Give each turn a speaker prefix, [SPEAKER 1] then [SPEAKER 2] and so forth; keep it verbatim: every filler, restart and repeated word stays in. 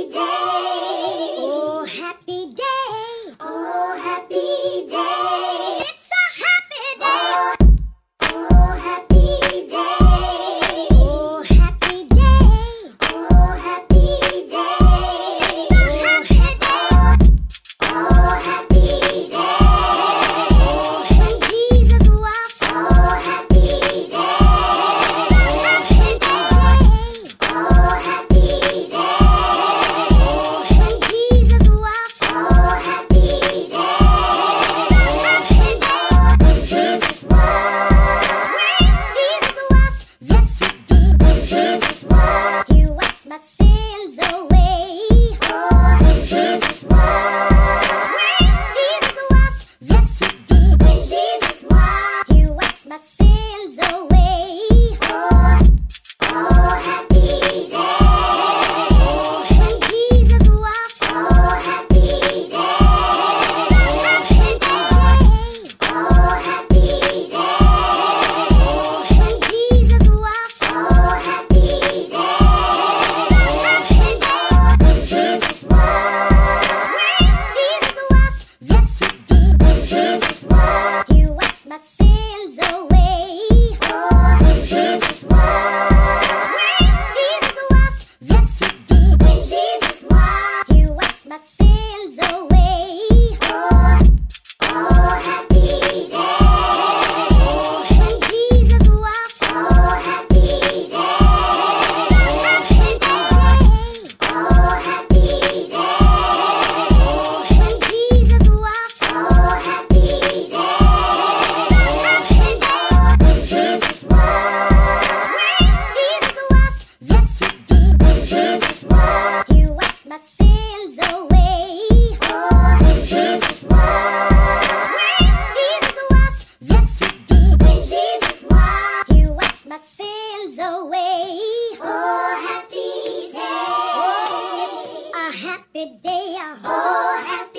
[SPEAKER 1] Oh, happy day. Oh, happy day. It's a happy day. Oh, happy day. Oh, happy day. Oh, happy day. It's a happy day. Oh, happy day. Oh, when Jesus walks. Oh, happy day. It's a happy day. Oh, happy day. Away. Oh, happy day. Oh, it's a happy day. Oh, happy